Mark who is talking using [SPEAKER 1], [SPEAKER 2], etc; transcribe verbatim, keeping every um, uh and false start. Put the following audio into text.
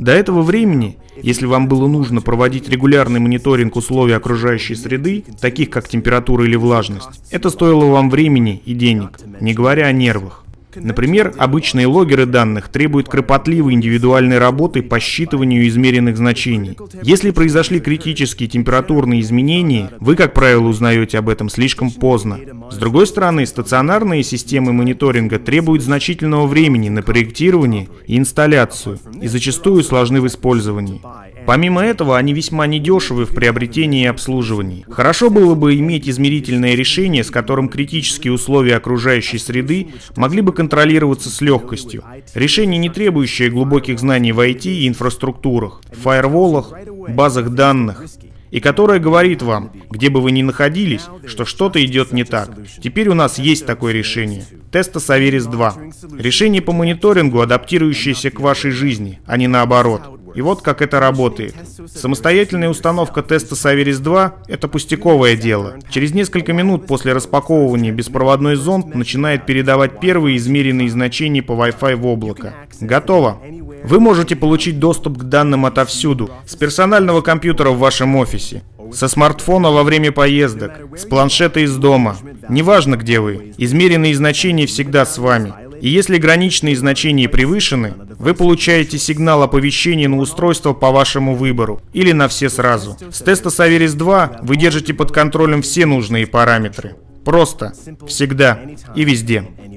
[SPEAKER 1] До этого времени, если вам было нужно проводить регулярный мониторинг условий окружающей среды, таких как температура или влажность, это стоило вам времени и денег, не говоря о нервах. Например, обычные логеры данных требуют кропотливой индивидуальной работы по считыванию измеренных значений. Если произошли критические температурные изменения, вы, как правило, узнаете об этом слишком поздно. С другой стороны, стационарные системы мониторинга требуют значительного времени на проектирование и инсталляцию, и зачастую сложны в использовании. Помимо этого, они весьма недешевы в приобретении и обслуживании. Хорошо было бы иметь измерительное решение, с которым критические условия окружающей среды могли бы контролироваться с легкостью. Решение, не требующее глубоких знаний в ай ти и инфраструктурах, фаерволах, базах данных, и которое говорит вам, где бы вы ни находились, что что-то идет не так. Теперь у нас есть такое решение. Testos Averys два. Решение по мониторингу, адаптирующееся к вашей жизни, а не наоборот. И вот как это работает. Самостоятельная установка Testos Averys два – это пустяковое дело. Через несколько минут после распаковывания беспроводной зонд начинает передавать первые измеренные значения по Wi-Fi в облако. Готово. Вы можете получить доступ к данным отовсюду, с персонального компьютера в вашем офисе, со смартфона во время поездок, с планшета из дома. Неважно, где вы, измеренные значения всегда с вами. И если граничные значения превышены, вы получаете сигнал оповещения на устройство по вашему выбору или на все сразу. С Testos Averys два вы держите под контролем все нужные параметры. Просто, всегда и везде.